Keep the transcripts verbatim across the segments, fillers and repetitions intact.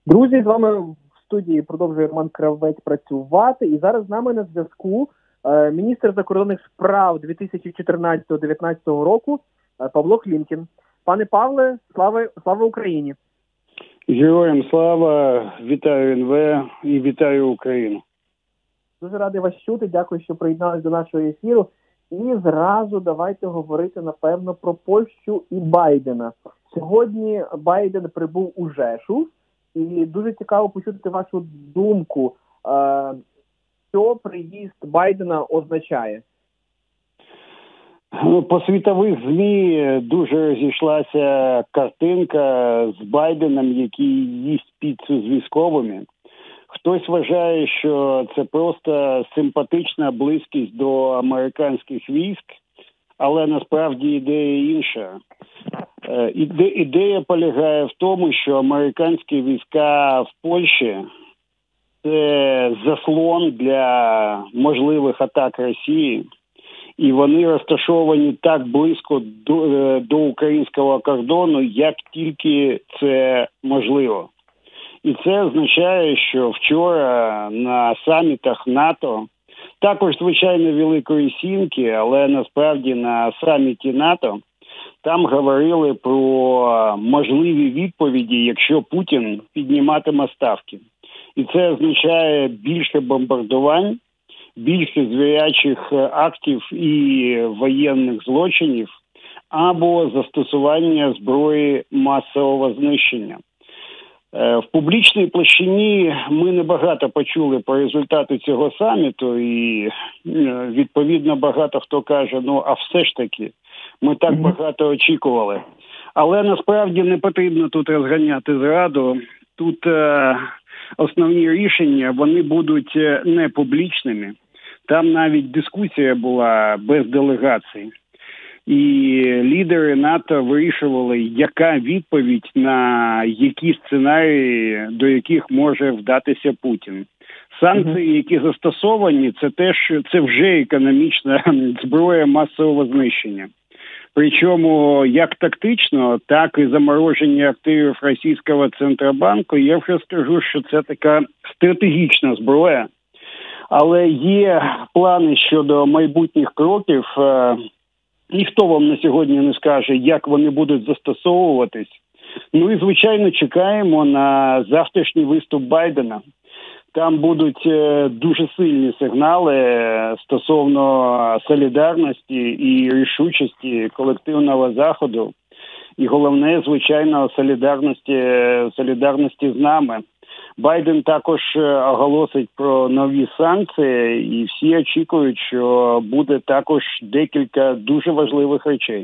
Друзі, з вами в студії продовжує Роман Кравець працювати. І зараз з нами на зв'язку е, міністр закордонних справ дві тисячі чотирнадцятого - дев'ятнадцятого року е, Павло Клімкін. Пане Павле, слава, слава Україні! Героям слава, вітаю ен ве і вітаю Україну. Дуже радий вас чути, дякую, що приєдналися до нашого ефіру. І зразу давайте говорити, напевно, про Польщу і Байдена. Сьогодні Байден прибув у Жешув, і дуже цікаво почути вашу думку, що приїзд Байдена означає. По світових ЗМІ дуже розійшлася картинка з Байденом, який їсть піцу з військовими. Хтось вважає, що це просто симпатична близькість до американських військ, але насправді ідея інша. Іде, ідея полягає в тому, що американські війська в Польщі – це заслон для можливих атак Росії, і вони розташовані так близько до, до українського кордону, як тільки це можливо. І це означає, що вчора на самітах НАТО, також, звичайно, Великої Сімки, але насправді на саміті НАТО, там говорили про можливі відповіді, якщо Путін підніматиме ставки. І це означає більше бомбардувань, більше звірячих актів і воєнних злочинів, або застосування зброї масового знищення. В публічній площині ми небагато почули про результати цього саміту, і відповідно багато хто каже, ну а все ж таки, ми так багато очікували. Але насправді не потрібно тут розганяти зраду. Тут е, основні рішення, вони будуть не публічними. Там навіть дискусія була без делегацій. І лідери НАТО вирішували, яка відповідь на які сценарії, до яких може вдатися Путін. Санкції, які застосовані, це теж це вже економічна зброя масового знищення. Причому як тактично, так і замороження активів російського Центробанку, я вже скажу, що це така стратегічна зброя. Але є плани щодо майбутніх кроків. Ніхто вам на сьогодні не скаже, як вони будуть застосовуватись. Ну і, звичайно, чекаємо на завтрашній виступ Байдена. Там будуть дуже сильні сигнали стосовно солідарності і рішучості колективного Заходу. І головне, звичайно, солідарності, солідарності з нами. Байден також оголосить про нові санкції, і всі очікують, що буде також декілька дуже важливих речей.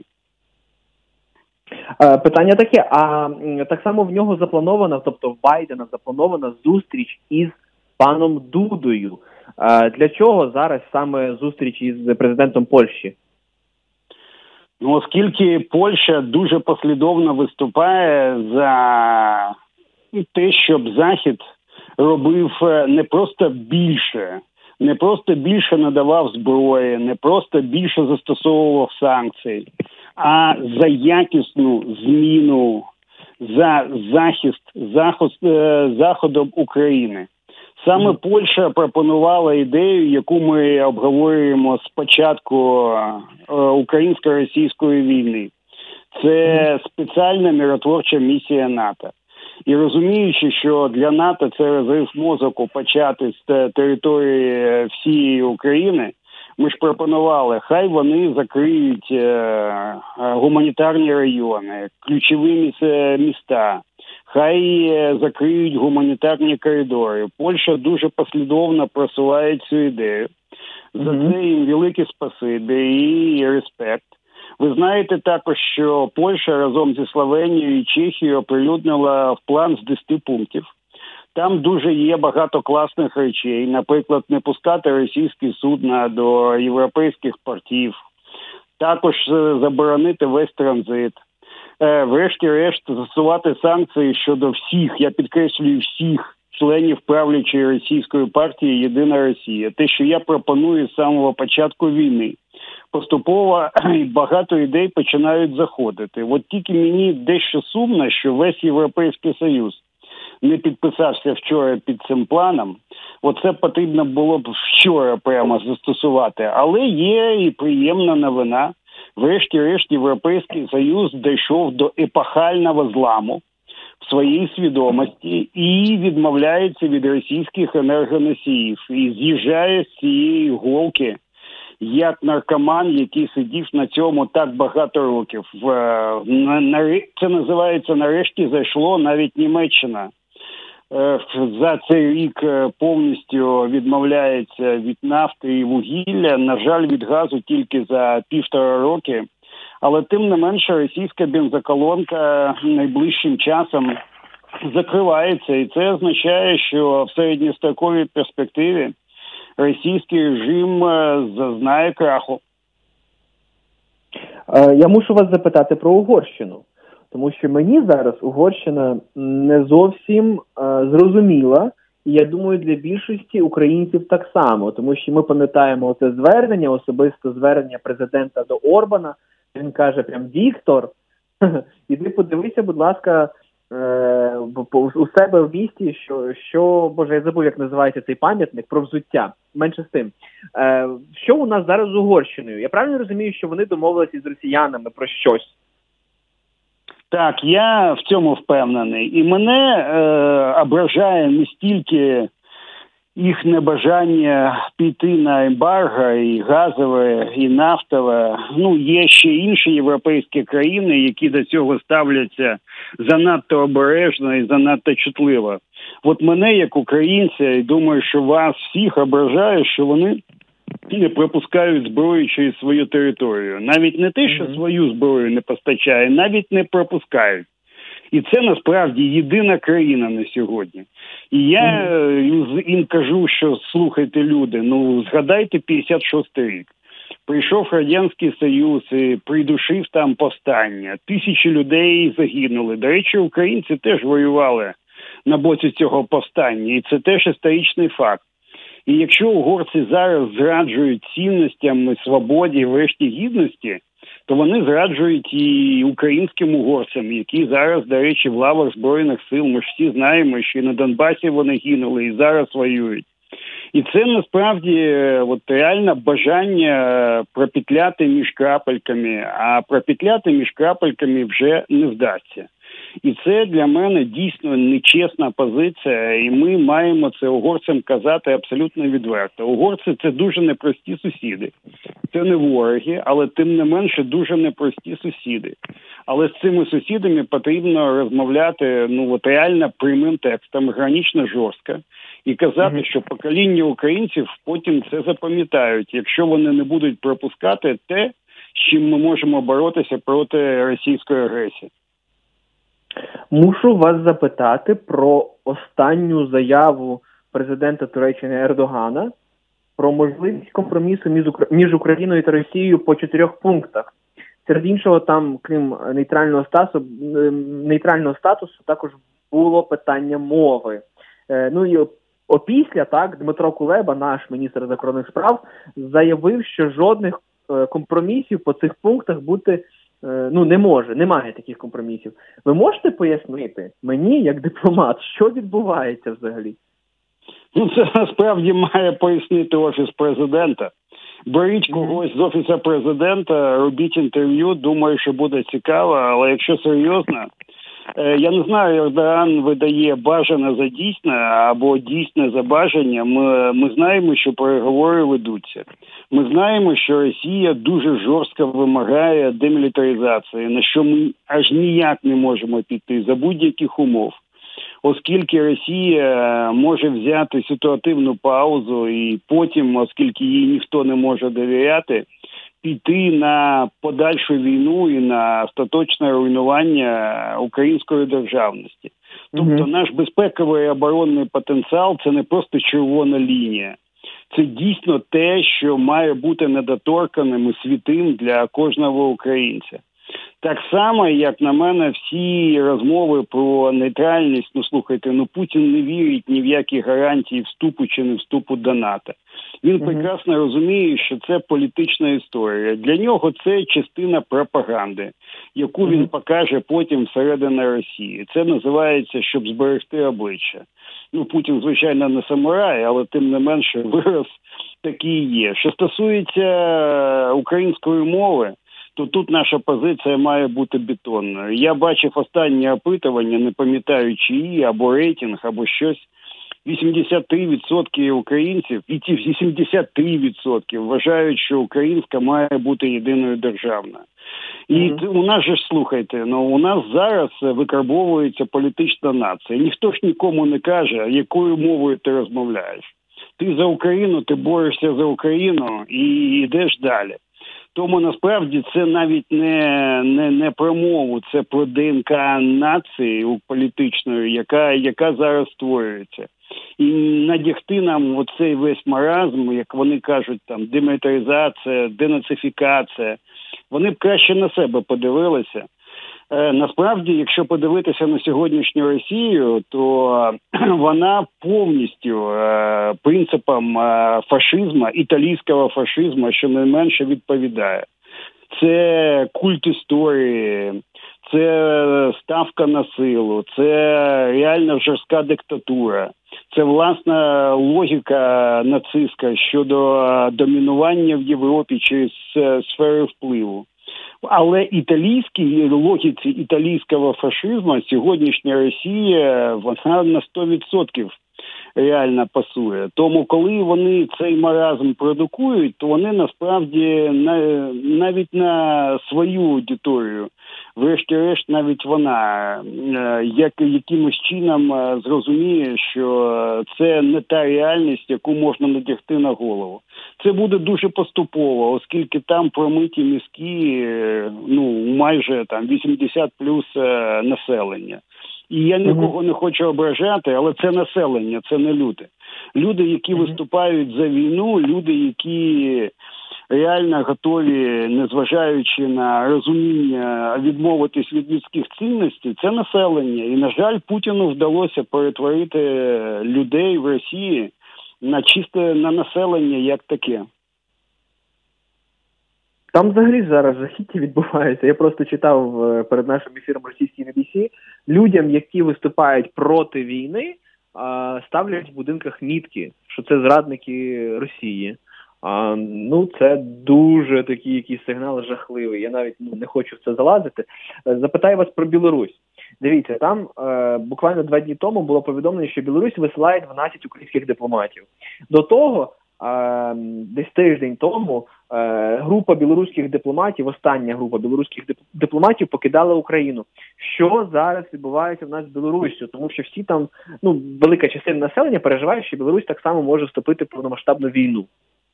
Питання таке, а так само в нього запланована, тобто в Байдена запланована зустріч із паном Дудою. Для чого зараз саме зустріч із президентом Польщі? Ну, оскільки Польща дуже послідовно виступає за те, щоб Захід робив не просто більше, не просто більше надавав зброї, не просто більше застосовував санкцій, а за якісну зміну, за захист захист, заходом України. Саме Польща пропонувала ідею, яку ми обговорюємо з початку українсько-російської війни. Це спеціальна миротворча місія НАТО. І розуміючи, що для НАТО це розрив мозку почати з території всієї України, ми ж пропонували, хай вони закриють е, гуманітарні райони, ключові міста, хай закриють гуманітарні коридори. Польща дуже послідовно просуває цю ідею. За це їм велике спасибі і респект. Ви знаєте також, що Польща разом зі Словенією і Чехією оприлюднила в план з десяти пунктів. Там дуже є багато класних речей. Наприклад, не пускати російські судна до європейських портів. Також заборонити весь транзит. Врешті-решт застосувати санкції щодо всіх, я підкреслюю, всіх членів правлячої російської партії «Єдина Росія». Те, що я пропоную з самого початку війни. Поступово багато ідей починають заходити. От тільки мені дещо сумно, що весь Європейський Союз не підписався вчора під цим планом. Оце потрібно було б вчора прямо застосувати. Але є і приємна новина. Врешті-решт Європейський Союз дійшов до епохального зламу в своїй свідомості і відмовляється від російських енергоносіїв. І з'їжджає з цієї голки, як наркоман, який сидів на цьому так багато років. Це називається «нарешті зайшло навіть Німеччина». За цей рік повністю відмовляється від нафти і вугілля, на жаль, від газу тільки за півтора роки. Але тим не менше російська бензоколонка найближчим часом закривається. І це означає, що в середньостроковій перспективі російський режим зазнає краху. Я мушу вас запитати про Угорщину. Тому що мені зараз Угорщина не зовсім е, зрозуміла, і я думаю, для більшості українців так само. Тому що ми пам'ятаємо це звернення, особисто звернення президента до Орбана. Він каже прям: Віктор, іди подивися, будь ласка, е, у себе в місті, що, що, боже, я забув, як називається цей пам'ятник, про взуття. Менше з тим. Е, що у нас зараз з Угорщиною? Я правильно розумію, що вони домовилися з росіянами про щось? Так, я в цьому впевнений. І мене е, ображає не стільки їх небажання піти на ембарго, і газове, і нафтове. Ну, є ще інші європейські країни, які до цього ставляться занадто обережно і занадто чутливо. От мене, як українця, і думаю, що вас всіх ображає, що вони не пропускають зброю через свою територію. Навіть не те, що свою зброю не постачає, навіть не пропускають. І це насправді єдина країна на сьогодні. І я mm-hmm. їм кажу, що слухайте, люди, ну згадайте п'ятдесят шостий рік. Прийшов Радянський Союз і придушив там повстання. Тисячі людей загинули. До речі, українці теж воювали на боці цього повстання. І це теж історичний факт. І якщо угорці зараз зраджують цінностям, свободі, врешті гідності, то вони зраджують і українським угорцям, які зараз, до речі, в лавах Збройних сил. Ми ж всі знаємо, що і на Донбасі вони гинули, і зараз воюють. І це насправді от реально бажання пропетляти між крапельками, а пропетляти між крапельками вже не вдасться. І це для мене дійсно нечесна позиція, і ми маємо це угорцям казати абсолютно відверто. Угорці – це дуже непрості сусіди. Це не вороги, але тим не менше дуже непрості сусіди. Але з цими сусідами потрібно розмовляти ну, от реально прямим текстом, гранично жорстко, і казати, mm-hmm. що покоління українців потім це запам'ятають, якщо вони не будуть пропускати те, з чим ми можемо боротися проти російської агресії. Мушу вас запитати про останню заяву президента Туреччини Ердогана про можливість компромісу між Україною та Росією по чотирьох пунктах. Серед іншого, там, крім нейтрального статусу, нейтрального статусу, також було питання мови. Ну і опісля, так, Дмитро Кулеба, наш міністр закордонних справ, заявив, що жодних компромісів по цих пунктах бути ну, не може, немає таких компромісів. Ви можете пояснити мені, як дипломат, що відбувається взагалі? Ну, це насправді має пояснити Офіс Президента. Беріть когось з Офісу Президента, робіть інтерв'ю, думаю, що буде цікаво, але якщо серйозно, я не знаю, Ердоган видає бажане за дійсне або дійсне за бажання. Ми, ми знаємо, що переговори ведуться. Ми знаємо, що Росія дуже жорстко вимагає демілітаризації, на що ми аж ніяк не можемо піти за будь-яких умов. Оскільки Росія може взяти ситуативну паузу і потім, оскільки їй ніхто не може довіряти, піти на подальшу війну і на остаточне руйнування української державності. Тобто mm-hmm. наш безпековий і оборонний потенціал – це не просто червона лінія. Це дійсно те, що має бути недоторканим і святим для кожного українця. Так само, як на мене, всі розмови про нейтральність, ну слухайте, ну Путін не вірить ні в які гарантії вступу чи не вступу до НАТО. Він mm-hmm. прекрасно розуміє, що це політична історія. Для нього це частина пропаганди, яку mm-hmm. він покаже потім всередині Росії. Це називається, щоб зберегти обличчя. Ну, Путін, звичайно, не самурай, але тим не менше вираз такий є. Що стосується української мови, то тут наша позиція має бути бетонною. Я бачив останнє опитування, не пам'ятаю чиї, або рейтинг, або щось. вісімдесят три відсотки українців, і ці вісімдесят три відсотки вважають, що українська має бути єдиною державною. І mm-hmm. у нас же ж, слухайте, ну у нас зараз викарбовується політична нація. Ніхто ж нікому не каже, якою мовою ти розмовляєш. Ти за Україну, ти борешся за Україну і йдеш далі. Тому насправді це навіть не, не, не про мову, це про ДНК нації політичної, яка, яка зараз створюється. І надягти нам оцей весь маразм, як вони кажуть, там демілітаризація, денацифікація, вони б краще на себе подивилися. Е, насправді, якщо подивитися на сьогоднішню Росію, то вона повністю е, принципам е, фашизму, італійського фашизму, що найменше відповідає. Це культ історії, це ставка на силу, це реально жорстка диктатура. Це, власна, логіка нацистська щодо домінування в Європі через сфери впливу. Але італійській логіці італійського фашизму сьогоднішня Росія, вона на сто відсотків реально пасує. Тому коли вони цей маразм продукують, то вони насправді навіть на свою аудиторію, врешті-решт навіть вона як, якимось чином зрозуміє, що це не та реальність, яку можна надягти на голову. Це буде дуже поступово, оскільки там промиті мізки, ну, майже там вісімдесят плюс населення. І я нікого не хочу ображати, але це населення, це не люди. Люди, які виступають за війну, люди, які реально готові, незважаючи на розуміння, відмовитись від людських цінностей, це населення. І, на жаль, Путіну вдалося перетворити людей в Росії на чисте на населення як таке. Там взагалі зараз жахіття відбувається. Я просто читав перед нашим ефіром російській Бі Бі Сі. Людям, які виступають проти війни, ставлять в будинках мітки, що це зрадники Росії. А, ну, це дуже такий якийсь сигнал жахливий. Я навіть ну, не хочу в це залазити. Запитаю вас про Білорусь. Дивіться, там е, буквально два дні тому було повідомлено, що Білорусь висилає дванадцять українських дипломатів. До того, е, десь тиждень тому, е, група білоруських дипломатів, остання група білоруських дипломатів покидала Україну. Що зараз відбувається в нас з Білоруссю? Тому що всі там, ну, велика частина населення переживає, що Білорусь так само може вступити в повномасштабну війну.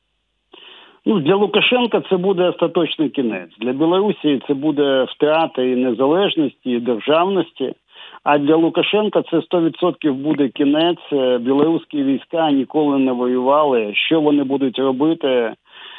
Ну, для Лукашенка це буде остаточний кінець. Для Білорусі це буде втрата і незалежності, і державності. А для Лукашенка це сто відсотків буде кінець. Білоруські війська ніколи не воювали. Що вони будуть робити е,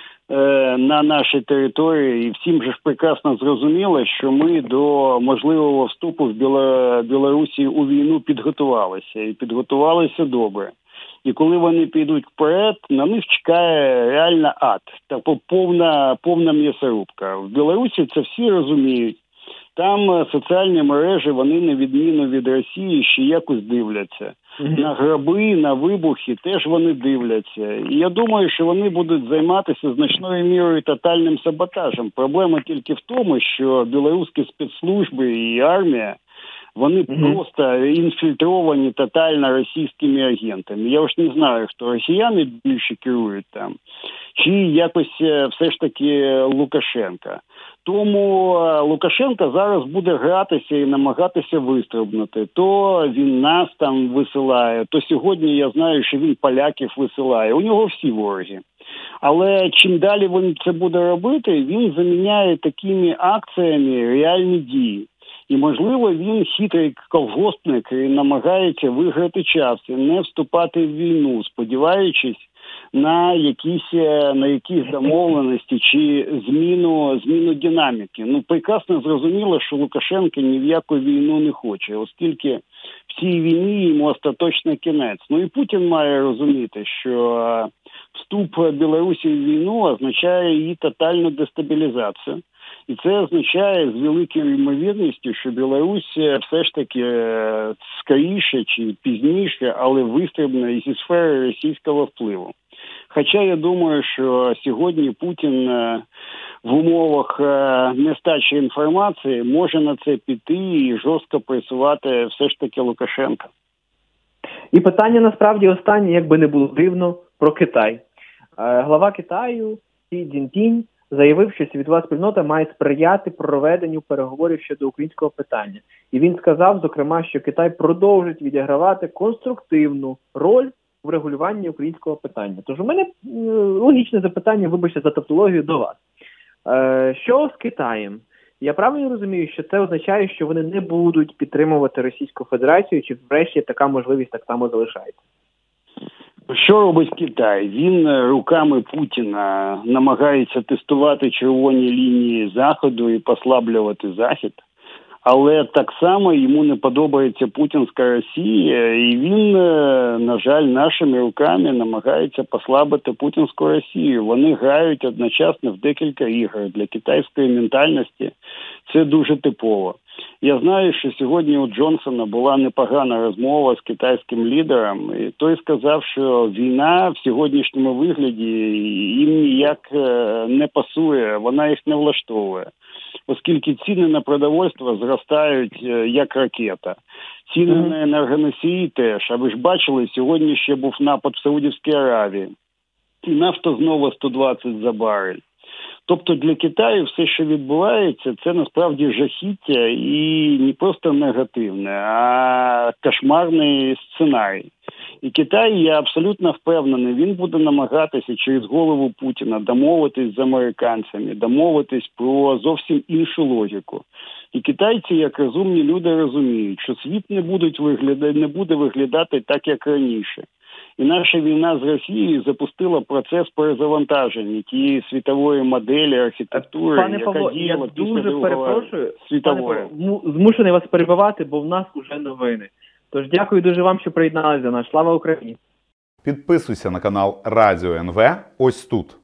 на нашій території? І всім же ж прекрасно зрозуміло, що ми до можливого вступу в Біло... Білорусі у війну підготувалися. І підготувалися добре. І коли вони підуть вперед, на них чекає реально ад. Тобто повна, повна м'ясорубка. В Білорусі це всі розуміють. Там соціальні мережі, вони на відміну від Росії ще якось дивляться. Mm-hmm. На гроби, на вибухи теж вони дивляться. І я думаю, що вони будуть займатися значною мірою тотальним саботажем. Проблема тільки в тому, що білоруські спецслужби і армія, вони mm-hmm. просто інфільтровані тотально російськими агентами. Я ж не знаю, хто росіяни більше керують там, чи якось все ж таки Лукашенка. Тому Лукашенко зараз буде гратися і намагатися вистрибнути. То він нас там висилає, то сьогодні я знаю, що він поляків висилає. У нього всі вороги. Але чим далі він це буде робити, він заміняє такими акціями реальні дії. І, можливо, він хитрий колгоспник і намагається виграти час і не вступати в війну, сподіваючись на якісь, на якісь домовленості чи зміну, зміну динаміки. Ну, прекрасно зрозуміло, що Лукашенко ні в яку війну не хоче, оскільки в цій війні йому остаточно кінець. Ну і Путін має розуміти, що вступ Білорусі в війну означає її тотальну дестабілізацію. І це означає з великою ймовірністю, що Білорусь все ж таки скоріше чи пізніше, але вистрибне зі сфери російського впливу. Хоча я думаю, що сьогодні Путін в умовах нестачі інформації може на це піти і жорстко пресувати все ж таки Лукашенка. І питання насправді останнє, як би не було дивно, про Китай. Глава Китаю Сі Цзіньпінь заявив, що світова спільнота має сприяти проведенню переговорів щодо українського питання. І він сказав, зокрема, що Китай продовжить відігравати конструктивну роль в регулюванні українського питання. Тож у мене логічне запитання, вибачте за тавтологію, до вас. Е, що з Китаєм? Я правильно розумію, що це означає, що вони не будуть підтримувати Російську Федерацію, чи врешті така можливість так само залишається? Що робить Китай? Він руками Путіна намагається тестувати червоні лінії Заходу і послаблювати Захід. Але так само йому не подобається путінська Росія, і він, на жаль, нашими руками намагається послабити путінську Росію. Вони грають одночасно в декілька ігор. Для китайської ментальності це дуже типово. Я знаю, що сьогодні у Джонсона була непогана розмова з китайським лідером, і той сказав, що війна в сьогоднішньому вигляді їм ніяк не пасує, вона їх не влаштовує. Оскільки ціни на продовольство зростають як ракета. Ціни mm-hmm. на енергоносії теж. А ви ж бачили, сьогодні ще був напад в Саудівській Аравії. І нафта знову сто двадцять за барель. Тобто для Китаю все, що відбувається, це насправді жахіття і не просто негативне, а кошмарний сценарій. І Китай, я абсолютно впевнений, він буде намагатися через голову Путіна домовитись з американцями, домовитись про зовсім іншу логіку. І китайці, як розумні люди, розуміють, що світ не, будуть виглядати, не буде виглядати так, як раніше. І наша війна з Росією запустила процес перезавантаження тієї світової моделі, архітектури, Пане яка Павло, діяла я дуже перепрошую, світової. Пане Павло, змушений вас перебивати, бо в нас уже новини. Тож дякую дуже вам, що приєдналися до нас. Слава Україні! Підписуйся на канал Радіо ен ве ось тут.